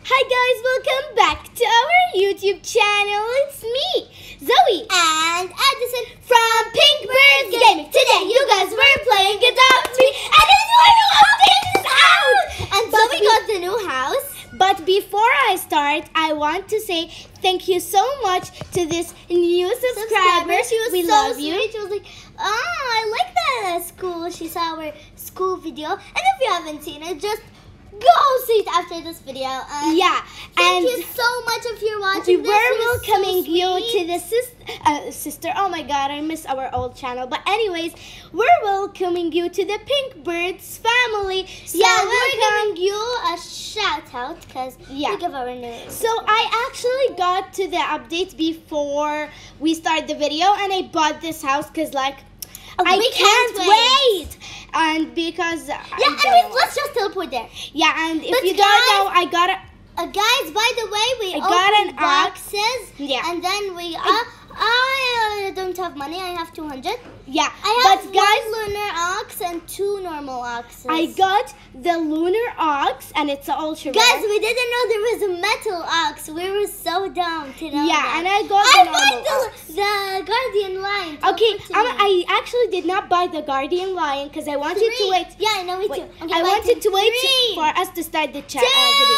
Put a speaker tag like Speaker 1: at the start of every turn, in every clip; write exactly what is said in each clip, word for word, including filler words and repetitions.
Speaker 1: Hi guys, welcome back to our YouTube channel. It's me, Zoe,
Speaker 2: and Addison
Speaker 1: from Pink Birds Gaming. Today, you guys were playing Adopt Me, and this new update is out.
Speaker 2: And so we got the new house.
Speaker 1: But before I start, I want to say thank you so much to this new subscriber.
Speaker 2: She was
Speaker 1: we
Speaker 2: so
Speaker 1: love
Speaker 2: sweet.
Speaker 1: you.
Speaker 2: She was like, "Oh, I like that at school." She saw our school video, and if you haven't seen it, just go see it after this video. And
Speaker 1: Yeah,
Speaker 2: thank
Speaker 1: and
Speaker 2: you so much if you're
Speaker 1: we
Speaker 2: watching
Speaker 1: were
Speaker 2: this. It was so
Speaker 1: welcoming you
Speaker 2: sweet.
Speaker 1: to the sis- uh, sister. Oh my God, I miss our old channel. But anyways, we're welcoming you to the Pink Birds family. So
Speaker 2: Yeah, we're
Speaker 1: welcome.
Speaker 2: giving you a shout out because
Speaker 1: Yeah.
Speaker 2: we give our new.
Speaker 1: So I actually got to the update before we start the video, and I bought this house because like I
Speaker 2: we
Speaker 1: can't,
Speaker 2: can't
Speaker 1: wait. and because I
Speaker 2: Yeah,
Speaker 1: don't
Speaker 2: anyways,
Speaker 1: know.
Speaker 2: let's just teleport there.
Speaker 1: yeah, and if
Speaker 2: But
Speaker 1: you don't
Speaker 2: guys-
Speaker 1: know, I got a
Speaker 2: Uh, guys, by the way, we
Speaker 1: I got
Speaker 2: opened
Speaker 1: an ox.
Speaker 2: boxes.
Speaker 1: Yeah.
Speaker 2: And then we. Uh, I uh, don't have money. I have two hundred.
Speaker 1: yeah,
Speaker 2: I have
Speaker 1: but guys.
Speaker 2: one lunar ox and two normal oxes.
Speaker 1: I got the lunar ox, and it's an ultra rare.
Speaker 2: Guys, we didn't know there was a metal ox. We were so dumb to know
Speaker 1: Yeah,
Speaker 2: that.
Speaker 1: and I got
Speaker 2: I
Speaker 1: the
Speaker 2: bought
Speaker 1: normal
Speaker 2: the,
Speaker 1: ox.
Speaker 2: the guardian lion.
Speaker 1: Okay,
Speaker 2: Teleport to
Speaker 1: um,
Speaker 2: me.
Speaker 1: I actually did not buy the guardian lion because I wanted
Speaker 2: Three.
Speaker 1: to wait.
Speaker 2: Yeah, I know me
Speaker 1: Wait,
Speaker 2: too. Okay,
Speaker 1: I
Speaker 2: bye,
Speaker 1: wanted to wait
Speaker 2: Three,
Speaker 1: for us to start the chat
Speaker 2: two,
Speaker 1: uh, video.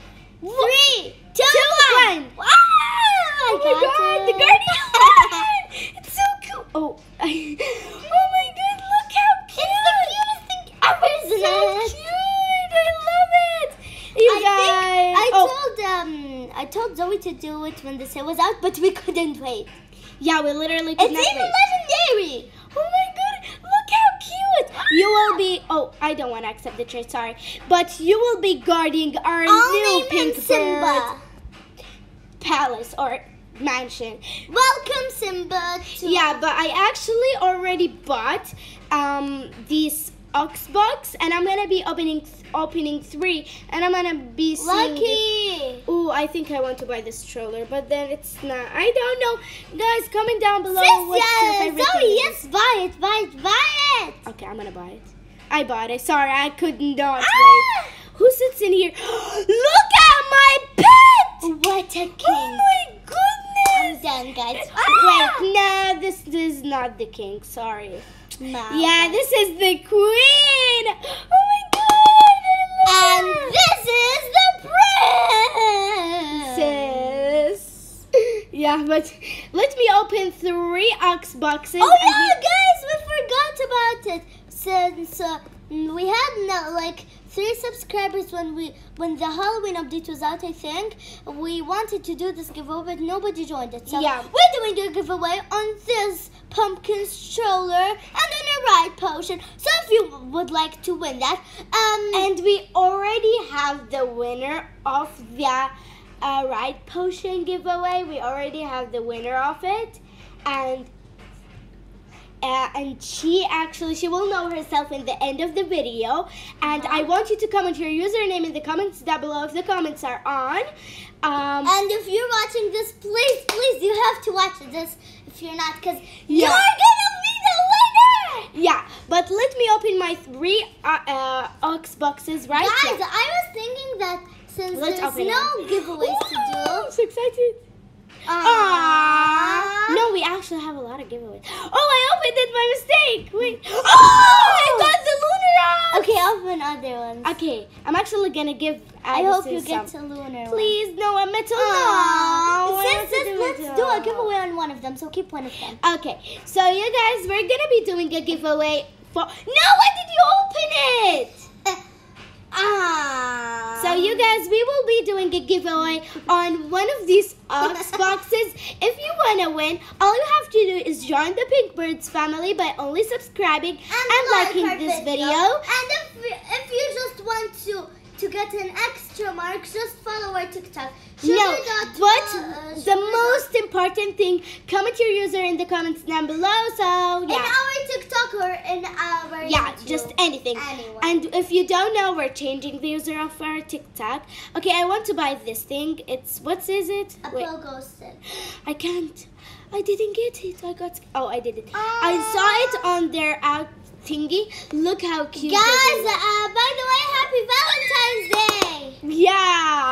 Speaker 2: three, two,
Speaker 1: Two,
Speaker 2: one.
Speaker 1: one.
Speaker 2: Ah,
Speaker 1: Oh
Speaker 2: I
Speaker 1: my
Speaker 2: got
Speaker 1: God, the
Speaker 2: it.
Speaker 1: guardian lion! It's so cool. Oh, oh my God, look how cute!
Speaker 2: It's the cutest thing ever,
Speaker 1: It's
Speaker 2: isn't
Speaker 1: so
Speaker 2: it?
Speaker 1: cute! I love it. You
Speaker 2: I
Speaker 1: guys.
Speaker 2: think I
Speaker 1: oh,
Speaker 2: told um I told Zoe to do it when the sale was out, but we couldn't wait.
Speaker 1: yeah, we literally could
Speaker 2: It's
Speaker 1: not
Speaker 2: even
Speaker 1: wait.
Speaker 2: legendary.
Speaker 1: Oh my God, look how cute! You will be, oh, I don't want to accept the trade, sorry. But you will be guarding our
Speaker 2: I'll
Speaker 1: new
Speaker 2: name him
Speaker 1: Pink
Speaker 2: Simba.
Speaker 1: Bird palace or mansion.
Speaker 2: Welcome, Simba. To
Speaker 1: Yeah, but I actually already bought um these ox box, and I'm gonna be opening opening three, and I'm gonna be seeing if-
Speaker 2: Lucky.
Speaker 1: Ooh, I think I want to buy this stroller, but then it's not. I don't know. Guys, comment down below
Speaker 2: Sis,
Speaker 1: what's your
Speaker 2: yeah,
Speaker 1: favorite
Speaker 2: Zoe,
Speaker 1: thing.
Speaker 2: yes, buy it, buy it, buy it.
Speaker 1: Okay, I'm gonna buy it. I bought it. Sorry, I could not
Speaker 2: Ah!
Speaker 1: wait. Who sits in here? Look at my pet!
Speaker 2: What a king.
Speaker 1: Oh my
Speaker 2: I'm
Speaker 1: goodness!
Speaker 2: done, guys.
Speaker 1: Wait, no, this, this is not the king. Sorry.
Speaker 2: Nah,
Speaker 1: Yeah,
Speaker 2: but-
Speaker 1: this is the queen. Oh my God! I love
Speaker 2: And
Speaker 1: her.
Speaker 2: this is the prince.
Speaker 1: Sis. Yeah, but let me open three ox boxes.
Speaker 2: Oh
Speaker 1: and
Speaker 2: yeah,
Speaker 1: we-
Speaker 2: guys, we forgot about it. Since uh, we had no, like three subscribers when we when the Halloween update was out, I think we wanted to do this giveaway, but nobody joined it. So
Speaker 1: Yeah.
Speaker 2: we're doing a giveaway on this pumpkin stroller and on a ride potion. So if you would like to win that, um,
Speaker 1: And we already have the winner of the uh, ride potion giveaway. We already have the winner of it, and uh, and she actually she will know herself in the end of the video. And I want you to comment your username in the comments down below if the comments are on. Um,
Speaker 2: and if you're watching this, please, please, you have to watch this. If you're not, because
Speaker 1: Yeah.
Speaker 2: you're gonna be the winner.
Speaker 1: yeah, but let me open my three uh, uh, ox boxes right
Speaker 2: Guys,
Speaker 1: now.
Speaker 2: I was thinking that since
Speaker 1: Let's
Speaker 2: there's
Speaker 1: open
Speaker 2: no
Speaker 1: it.
Speaker 2: giveaways to
Speaker 1: Ooh,
Speaker 2: do.
Speaker 1: I'm so excited. Aww. No, we actually have a lot of giveaways. Oh, I opened it by mistake. Wait. Oh, I got the lunar ox.
Speaker 2: Okay, open other ones.
Speaker 1: Okay, I'm actually gonna give.
Speaker 2: I hope
Speaker 1: Addison
Speaker 2: you get
Speaker 1: some.
Speaker 2: to lunar one.
Speaker 1: Please, no, a metal.
Speaker 2: Aww.
Speaker 1: No. I want
Speaker 2: Sis,
Speaker 1: to
Speaker 2: sis,
Speaker 1: do
Speaker 2: let's
Speaker 1: metal.
Speaker 2: do a giveaway on one of them. So keep one of them.
Speaker 1: Okay, so you guys, we're gonna be doing a giveaway for. No, why did you open it?
Speaker 2: Ah.
Speaker 1: So you guys, we will be doing a giveaway on one of these ox boxes. If you want to win, all you have to do is join the Pink Birds family by only subscribing and,
Speaker 2: and like
Speaker 1: liking
Speaker 2: our
Speaker 1: this video.
Speaker 2: And if if you just want to to get an extra mark, just follow our TikTok.
Speaker 1: No,
Speaker 2: Sugar dot-
Speaker 1: but
Speaker 2: uh,
Speaker 1: the
Speaker 2: sugar
Speaker 1: most important thing, comment your user in the comments down below. So
Speaker 2: dot- in
Speaker 1: yeah,
Speaker 2: our TikTok or in our
Speaker 1: yeah,
Speaker 2: YouTube.
Speaker 1: just anything.
Speaker 2: Anywhere.
Speaker 1: And if you don't know, we're changing the user of our TikTok. Okay, I want to buy this thing. It's what is it?
Speaker 2: a
Speaker 1: Wait.
Speaker 2: pogo stick.
Speaker 1: I can't. I didn't get it. I got. Oh, I did it.
Speaker 2: Ah.
Speaker 1: I saw it on their out thingy. Look how cute.
Speaker 2: Guys,
Speaker 1: this is.
Speaker 2: uh, by the way, happy Valentine's Day!
Speaker 1: Yeah.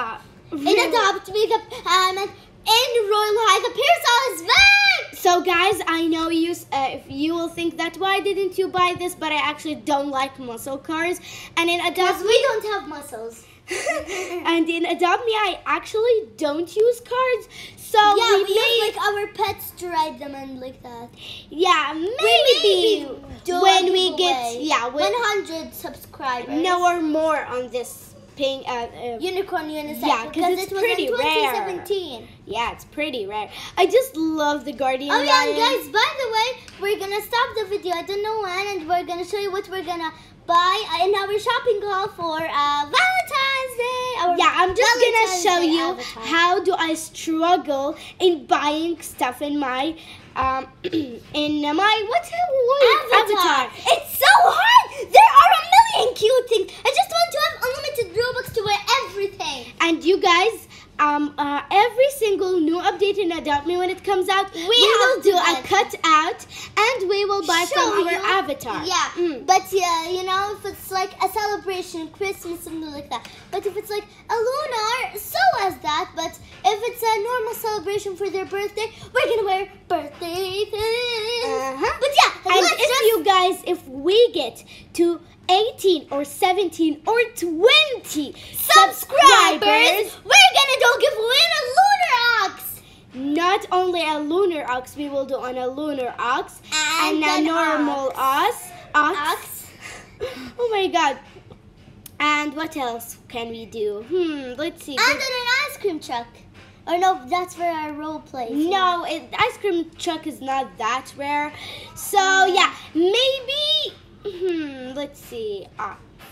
Speaker 2: in Adopt Me, the um, in Royal High, the Parasol is back.
Speaker 1: So guys, I know you. Uh, if you will think that why didn't you buy this? But I actually don't like muscle cars, and in Adopt
Speaker 2: Because
Speaker 1: Me,
Speaker 2: we don't have muscles.
Speaker 1: and in Adopt Me, I actually don't use cards. So
Speaker 2: Yeah,
Speaker 1: we,
Speaker 2: we
Speaker 1: may,
Speaker 2: use like our pets to ride them and like that.
Speaker 1: yeah, maybe,
Speaker 2: maybe do
Speaker 1: when
Speaker 2: a
Speaker 1: we
Speaker 2: giveaway.
Speaker 1: get yeah when,
Speaker 2: one hundred subscribers.
Speaker 1: no or more on this ping. Uh, uh,
Speaker 2: Unicorn Unicycle.
Speaker 1: Yeah, 'cause it's
Speaker 2: it was
Speaker 1: pretty
Speaker 2: in
Speaker 1: rare.
Speaker 2: twenty seventeen.
Speaker 1: yeah, it's pretty rare. I just love the Guardian.
Speaker 2: Oh yeah, and
Speaker 1: Lion.
Speaker 2: guys, by the way, we're gonna stop the video. I don't know when, and we're gonna show you what we're gonna buy in our shopping haul for uh, Valentine's Day. Our
Speaker 1: Yeah, I'm just
Speaker 2: Valentine's
Speaker 1: gonna show
Speaker 2: Day
Speaker 1: you
Speaker 2: avatar.
Speaker 1: how do I struggle in buying stuff in my um in my what's it what
Speaker 2: Avatar. It's so hard. There are a million cute things. I just want to have unlimited Robux to wear everything.
Speaker 1: And you guys, um, uh, every single new update in Adopt Me when it comes out, we, will
Speaker 2: have to
Speaker 1: do a
Speaker 2: get-
Speaker 1: cutout and we will buy
Speaker 2: Show
Speaker 1: from our
Speaker 2: you.
Speaker 1: avatar.
Speaker 2: Yeah,
Speaker 1: Mm.
Speaker 2: but yeah, you know, if it's like a celebration, Christmas, something like that. But if it's like a lunar, so as that. But if it's a normal celebration for their birthday, we're gonna wear birthday things.
Speaker 1: Uh-huh.
Speaker 2: But yeah,
Speaker 1: And
Speaker 2: let's
Speaker 1: if
Speaker 2: just
Speaker 1: you guys, if we get to eighteen or seventeen or twenty
Speaker 2: subscribers, we're gonna do a giveaway in a lunar ox.
Speaker 1: not only a lunar ox, we will do on a lunar ox
Speaker 2: And
Speaker 1: and, a
Speaker 2: an
Speaker 1: normal ox. Ox.
Speaker 2: Ox.
Speaker 1: Oh my god. And what else can we do? Hmm, let's see.
Speaker 2: And then an ice cream truck. Or no, that's for our role play.
Speaker 1: No, it, the ice cream truck is not that rare. So
Speaker 2: Mm.
Speaker 1: yeah, maybe. Hmm, let's see. Uh,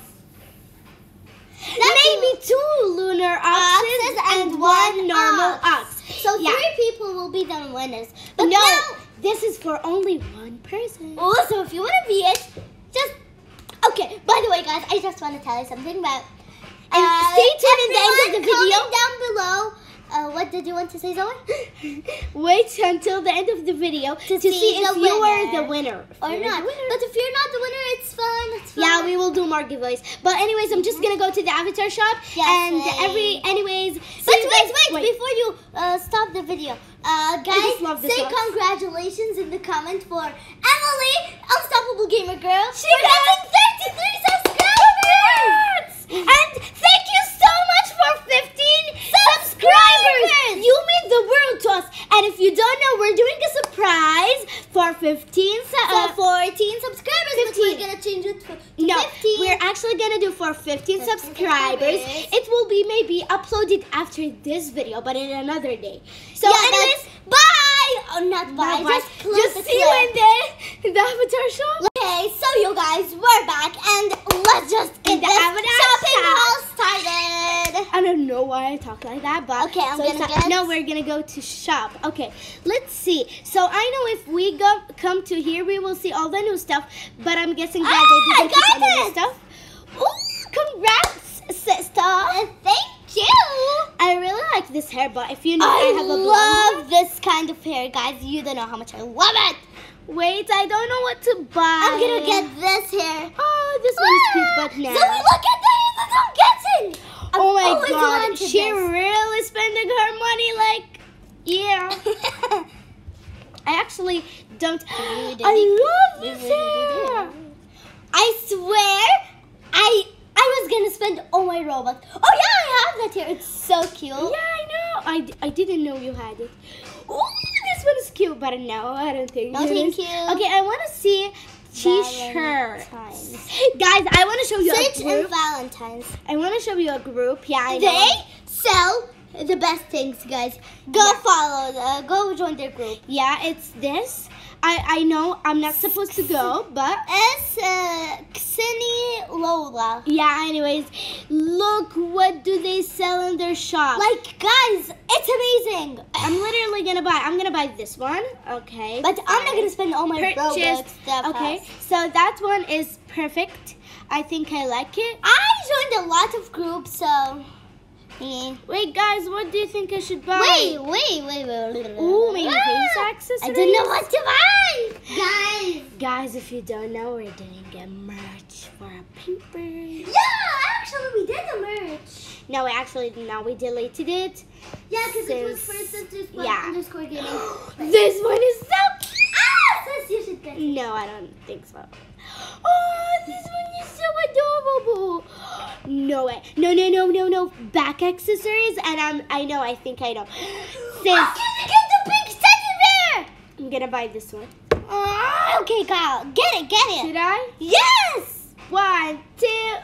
Speaker 1: maybe two lunar oxes
Speaker 2: Oxes
Speaker 1: and,
Speaker 2: and
Speaker 1: one
Speaker 2: one
Speaker 1: normal
Speaker 2: ox.
Speaker 1: ox.
Speaker 2: So
Speaker 1: Yeah.
Speaker 2: three people will be the winners. But
Speaker 1: no,
Speaker 2: now,
Speaker 1: this is for only one person.
Speaker 2: also, if you want to be it, just okay. By the way, guys, I just want to tell you something about.
Speaker 1: And stay tuned in the end of the
Speaker 2: everyone
Speaker 1: video.
Speaker 2: comment down below. Uh, what did you want to say, Zoe?
Speaker 1: Wait until the end of the video to,
Speaker 2: see
Speaker 1: see, if
Speaker 2: the
Speaker 1: you are
Speaker 2: winner.
Speaker 1: the winner. If
Speaker 2: Or
Speaker 1: you're
Speaker 2: not?
Speaker 1: the winner.
Speaker 2: But if you're not the winner, it's fine. It's fine.
Speaker 1: Yeah, we will do more giveaways. But anyways, I'm just gonna go to the avatar shop.
Speaker 2: Yes,
Speaker 1: and
Speaker 2: please.
Speaker 1: every, anyways. see
Speaker 2: But
Speaker 1: you
Speaker 2: wait,
Speaker 1: guys-
Speaker 2: wait, before you uh, stop the video, uh, guys,
Speaker 1: just love this
Speaker 2: say
Speaker 1: one.
Speaker 2: congratulations in the comment for Emily, Unstoppable Gamer Girl.
Speaker 1: She
Speaker 2: for
Speaker 1: got
Speaker 2: getting thirty-three subscribers.
Speaker 1: And thank you so much for fifteen subscribers. You mean the world to us. And if you don't know, we're doing a surprise for fifteen. Su-
Speaker 2: So
Speaker 1: uh,
Speaker 2: fourteen subscribers, but
Speaker 1: fifteen.
Speaker 2: we're gonna change it to
Speaker 1: no,
Speaker 2: fifteen.
Speaker 1: we're actually gonna do for fifteen
Speaker 2: fifteen
Speaker 1: subscribers.
Speaker 2: subscribers.
Speaker 1: It will be maybe uploaded after this video, but in another day. So,
Speaker 2: yeah,
Speaker 1: anyways,
Speaker 2: that's- bye. Oh, not bye.
Speaker 1: bye-bye.
Speaker 2: Just close
Speaker 1: Just
Speaker 2: the
Speaker 1: see you
Speaker 2: clip.
Speaker 1: in the, in the avatar shop.
Speaker 2: Okay, so you guys, we're back, and let's just get
Speaker 1: In the
Speaker 2: this
Speaker 1: Avatar
Speaker 2: shopping
Speaker 1: shop.
Speaker 2: haul started.
Speaker 1: I don't know why I talk like that, but
Speaker 2: Okay, I'm
Speaker 1: so
Speaker 2: gonna
Speaker 1: it's-
Speaker 2: get-
Speaker 1: No, we're gonna go to shop. Okay, let's see. So I know if we go come to here, we will see all the new stuff. But I'm guessing that
Speaker 2: Ah,
Speaker 1: they
Speaker 2: I
Speaker 1: didn't put
Speaker 2: got
Speaker 1: any new
Speaker 2: it!
Speaker 1: stuff. Ooh, congrats, sister!
Speaker 2: Uh, thank you.
Speaker 1: I really like this hair, but if you know, I,
Speaker 2: I
Speaker 1: have a blonde.
Speaker 2: love this kind of hair, guys. You don't know how much I love it.
Speaker 1: Wait, I don't know what to buy.
Speaker 2: I'm gonna get this hair.
Speaker 1: Oh, this one is cute, but now.
Speaker 2: Zoe, look at the hair that I'm getting. I've
Speaker 1: Oh my
Speaker 2: always
Speaker 1: god,
Speaker 2: wanted
Speaker 1: she
Speaker 2: this.
Speaker 1: really spending her money like, yeah. I actually don't. I love this hair.
Speaker 2: I swear, I I was gonna spend all my Robux. Oh yeah, I have that here. It's so cute.
Speaker 1: Yeah, I know. I, d- I didn't know you had it. Ooh, this one is cute, but no, I don't think.
Speaker 2: No,
Speaker 1: it
Speaker 2: thank
Speaker 1: is.
Speaker 2: you.
Speaker 1: Okay, I want to see t-shirts.
Speaker 2: Valentine's.
Speaker 1: Guys, I want to show you
Speaker 2: Search
Speaker 1: a
Speaker 2: in
Speaker 1: group.
Speaker 2: Valentine's.
Speaker 1: I want to show you a group. Yeah, I know.
Speaker 2: They sell the best things, guys. Go
Speaker 1: Yeah.
Speaker 2: follow. Uh, go join their group.
Speaker 1: Yeah, it's this. I, I know I'm not supposed to go, but
Speaker 2: S uh, Xini Lola.
Speaker 1: yeah, anyways, look what do they sell in their shop.
Speaker 2: Like, guys, it's amazing.
Speaker 1: I'm literally gonna buy. I'm gonna buy this one. Okay.
Speaker 2: But I'm not gonna spend all my Robux.
Speaker 1: purchase.
Speaker 2: that
Speaker 1: Okay,
Speaker 2: fast.
Speaker 1: so that one is perfect. I think I like it.
Speaker 2: I joined a lot of groups, so. Yeah.
Speaker 1: Wait, guys, what do you think I should buy?
Speaker 2: Wait, wait, wait, wait, wait.
Speaker 1: Ooh, maybe
Speaker 2: Ah,
Speaker 1: face accessories.
Speaker 2: I don't know what to buy, guys.
Speaker 1: Guys, if you don't know, we're doing a merch for a paper.
Speaker 2: Yeah, actually we did the merch.
Speaker 1: No, we actually no, we deleted it.
Speaker 2: Yeah, because it was
Speaker 1: Since-
Speaker 2: first sis one
Speaker 1: yeah.
Speaker 2: underscore gaming.
Speaker 1: This one is so
Speaker 2: Ah, sis, you should get it.
Speaker 1: No, I don't think so. Oh, this one is so adorable. No way. No, no, no, no, no. Back accessories, and I'm. I know. I think I know. Sis,
Speaker 2: Oh, you get the big teddy bear.
Speaker 1: I'm gonna buy this one.
Speaker 2: Ah, okay, Kyle, get it, get it.
Speaker 1: Should I?
Speaker 2: Yes.
Speaker 1: One, two,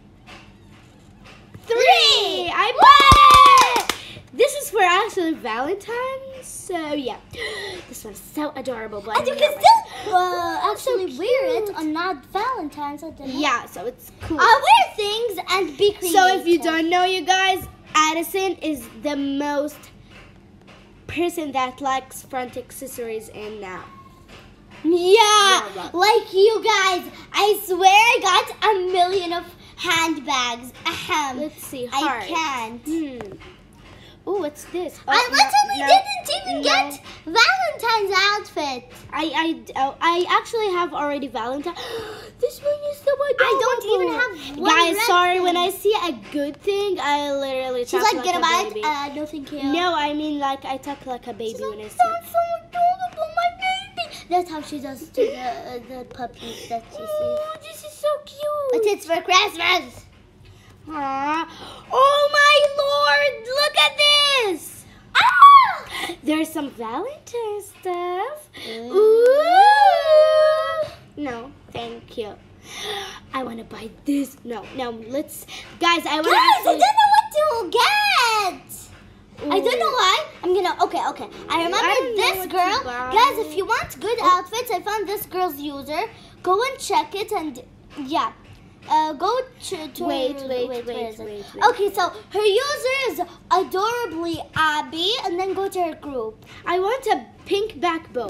Speaker 1: three. I bought it. This is for actually Valentine's. So yeah, this one's so adorable. But
Speaker 2: And you
Speaker 1: I'm
Speaker 2: can
Speaker 1: not
Speaker 2: still uh,
Speaker 1: so
Speaker 2: actually wear it
Speaker 1: cute.
Speaker 2: on not Valentine's. I don't know.
Speaker 1: Yeah, so it's cool.
Speaker 2: I'll wear things and be creative.
Speaker 1: So if you don't know, you guys, Addison is the most person that likes front accessories in now.
Speaker 2: Yeah,
Speaker 1: Yeah, right.
Speaker 2: like you guys. I swear I got a million of handbags. Ahem.
Speaker 1: Let's see.
Speaker 2: I
Speaker 1: Heart.
Speaker 2: can't.
Speaker 1: Hmm. Oh, what's this? Oh,
Speaker 2: I literally
Speaker 1: no,
Speaker 2: didn't even
Speaker 1: no.
Speaker 2: get Valentine's outfit.
Speaker 1: I I oh, I actually have already Valentine. This one is so adorable.
Speaker 2: I don't even have one
Speaker 1: Guys,
Speaker 2: red
Speaker 1: sorry.
Speaker 2: thing.
Speaker 1: When I see a good thing, I literally
Speaker 2: She's
Speaker 1: talk
Speaker 2: like,
Speaker 1: like
Speaker 2: gonna
Speaker 1: a
Speaker 2: buy
Speaker 1: baby.
Speaker 2: it? Uh, no, thank you.
Speaker 1: No, I mean like I talk like a baby
Speaker 2: She's
Speaker 1: when
Speaker 2: like,
Speaker 1: I see.
Speaker 2: that's so adorable, my baby. That's how she does to the uh, the puppies that she sees.
Speaker 1: Oh, this is so cute.
Speaker 2: But it's for Christmas.
Speaker 1: Aww. Oh my lord, look at this!
Speaker 2: Ah!
Speaker 1: There's some Valentine stuff.
Speaker 2: Mm.
Speaker 1: Ooh! No, thank you. I want to buy this. No, no, let's... Guys, I want
Speaker 2: Guys, I
Speaker 1: to
Speaker 2: don't know what to get. I don't know why. I'm gonna. Okay, okay. I remember
Speaker 1: I don't know
Speaker 2: this
Speaker 1: what to
Speaker 2: girl.
Speaker 1: buy.
Speaker 2: Guys, if you want good outfits, I found this girl's user. Go and check it, and yeah, uh, go to. to
Speaker 1: Wait, wait,
Speaker 2: where
Speaker 1: wait,
Speaker 2: is it?
Speaker 1: wait, wait.
Speaker 2: Okay, so her user is adorably Abby, and then go to her group.
Speaker 1: I want a pink back bow.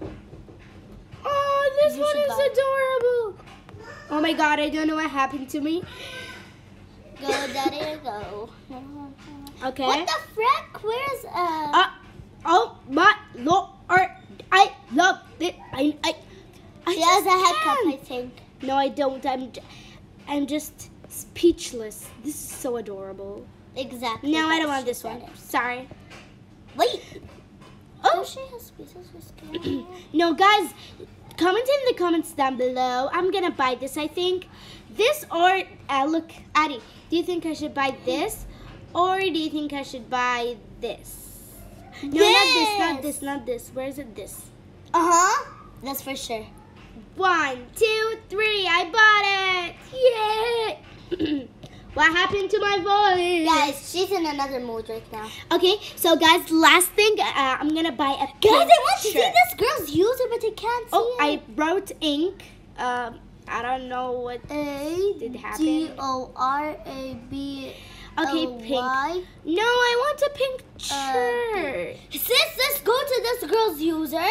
Speaker 1: Oh, this
Speaker 2: You
Speaker 1: one
Speaker 2: should
Speaker 1: is
Speaker 2: buy it.
Speaker 1: adorable. Oh my god, I don't know what happened to me.
Speaker 2: Go, daddy, go.
Speaker 1: Okay.
Speaker 2: What the frick? Where's uh?
Speaker 1: Uh, oh my lord, I love it. I, I, I
Speaker 2: she has
Speaker 1: just
Speaker 2: a head cup, I
Speaker 1: can't.
Speaker 2: think.
Speaker 1: No, I don't. I'm, j- I'm just speechless. This is so adorable.
Speaker 2: Exactly.
Speaker 1: No, I don't
Speaker 2: how
Speaker 1: want
Speaker 2: she
Speaker 1: this
Speaker 2: said
Speaker 1: one.
Speaker 2: it.
Speaker 1: Sorry.
Speaker 2: Wait.
Speaker 1: Oh.
Speaker 2: Does she have pieces of skin?
Speaker 1: No, guys, comment in the comments down below. I'm gonna buy this. I think this or uh, look, Addie. Do you think I should buy this, or do you think I should buy this? No, not this. Not this. Not this. Where is it? This.
Speaker 2: Uh huh. That's for sure.
Speaker 1: One, two, three. I bought it. Yay! What happened to my voice?
Speaker 2: Guys, she's in another mood right now.
Speaker 1: Okay, so guys, last thing, uh, I'm gonna buy a
Speaker 2: Guys,
Speaker 1: pink
Speaker 2: I want to see
Speaker 1: shirt.
Speaker 2: this girl's user, but I can't see
Speaker 1: Oh, I
Speaker 2: it.
Speaker 1: wrote ink. Um, I don't know what
Speaker 2: A
Speaker 1: did happen.
Speaker 2: D O R A B
Speaker 1: Okay,
Speaker 2: L
Speaker 1: pink.
Speaker 2: Y.
Speaker 1: No, I want a pink
Speaker 2: Uh,
Speaker 1: shirt.
Speaker 2: Sis, let's go to this girl's user.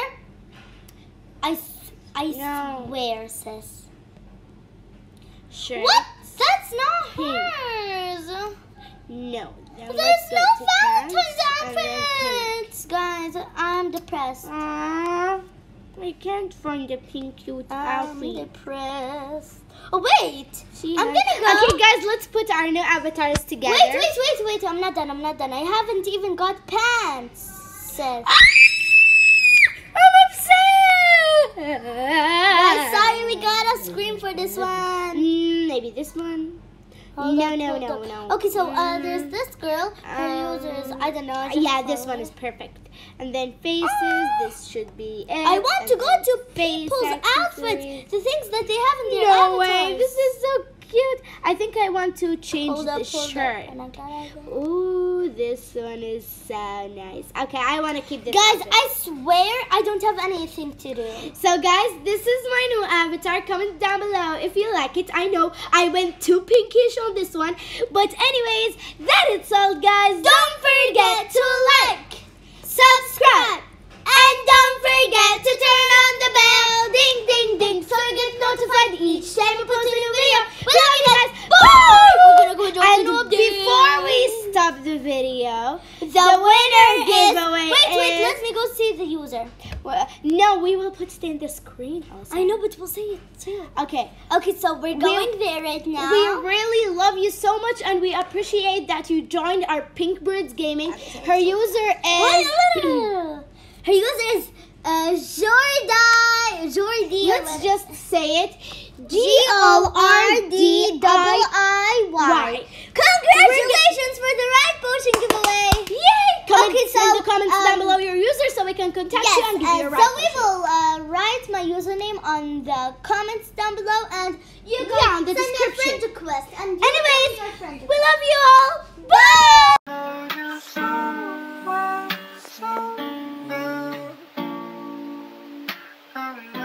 Speaker 2: I, s- I
Speaker 1: No.
Speaker 2: swear, sis.
Speaker 1: Shirt.
Speaker 2: What? That's not
Speaker 1: Pink.
Speaker 2: hers.
Speaker 1: No. Now
Speaker 2: There's
Speaker 1: let's go
Speaker 2: no
Speaker 1: to
Speaker 2: Valentine's
Speaker 1: pants and then pink.
Speaker 2: outfits. Guys, I'm depressed.
Speaker 1: Aww, I can't find a pink cute
Speaker 2: I'm
Speaker 1: outfit.
Speaker 2: depressed. Oh, wait.
Speaker 1: She
Speaker 2: I'm
Speaker 1: has-
Speaker 2: gonna go.
Speaker 1: Okay, guys, let's put our new avatars together.
Speaker 2: Wait, wait, wait, wait. I'm not done. I'm not done. I haven't even got pants, sis.
Speaker 1: I'm upset.
Speaker 2: Guys, sorry, we gotta scream for this one.
Speaker 1: Mm, maybe this one.
Speaker 2: Hold
Speaker 1: no,
Speaker 2: on,
Speaker 1: no,
Speaker 2: hold
Speaker 1: no,
Speaker 2: on.
Speaker 1: no.
Speaker 2: Okay, so uh,
Speaker 1: Mm.
Speaker 2: there's this girl. Her
Speaker 1: Um,
Speaker 2: users, I don't know. I just
Speaker 1: Yeah, this
Speaker 2: follow
Speaker 1: one
Speaker 2: her.
Speaker 1: is perfect. And then faces. This should be it.
Speaker 2: I want
Speaker 1: And
Speaker 2: to go
Speaker 1: then
Speaker 2: to
Speaker 1: face
Speaker 2: people's
Speaker 1: accessories.
Speaker 2: outfits, the things that they have in their
Speaker 1: No
Speaker 2: avatars.
Speaker 1: way. This is so cute. I think I want to change
Speaker 2: Hold up,
Speaker 1: the
Speaker 2: hold up.
Speaker 1: shirt.
Speaker 2: And I gotta go.
Speaker 1: Ooh, this one is so nice. Okay, I want to keep this.
Speaker 2: Guys,
Speaker 1: outfit.
Speaker 2: I swear I don't have anything to do.
Speaker 1: So guys, this is my new avatar. Comment down below if you like it. I know I went too pinkish on this one. But anyways, that is all guys. Don't forget to like, subscribe, and don't forget to turn on the bell. Ding, ding, ding. So you get notified each time we post a new video. We love you guys. Bye!
Speaker 2: We're gonna go join
Speaker 1: And
Speaker 2: the new update.
Speaker 1: before we start, of the video,
Speaker 2: The,
Speaker 1: the winner
Speaker 2: winner
Speaker 1: giveaway
Speaker 2: is. Wait, wait.
Speaker 1: is-
Speaker 2: Let me go see the user.
Speaker 1: Well, no, we will put it in the screen also.
Speaker 2: I know, but we'll say it too.
Speaker 1: Okay.
Speaker 2: Okay, so we're going there right now.
Speaker 1: We really love you so much, and we appreciate that you joined our Pink Birds Gaming. Her user is.
Speaker 2: Her user is uh, Jordi. Jordi.
Speaker 1: Let's just say it.
Speaker 2: G O R D I Y. Congratulations for the right potion giveaway!
Speaker 1: Yay! Comment
Speaker 2: Okay, so,
Speaker 1: in the comments
Speaker 2: um,
Speaker 1: down below your user so we can contact
Speaker 2: Yes,
Speaker 1: you and give you
Speaker 2: uh,
Speaker 1: a
Speaker 2: so
Speaker 1: right
Speaker 2: we
Speaker 1: potion.
Speaker 2: will uh, write my username on the comments down below, and you can
Speaker 1: Yeah, on the
Speaker 2: send me a
Speaker 1: description.
Speaker 2: friend request. And you
Speaker 1: Anyways,
Speaker 2: send me your friend
Speaker 1: we
Speaker 2: request.
Speaker 1: love you all. Bye!
Speaker 3: So, so, so,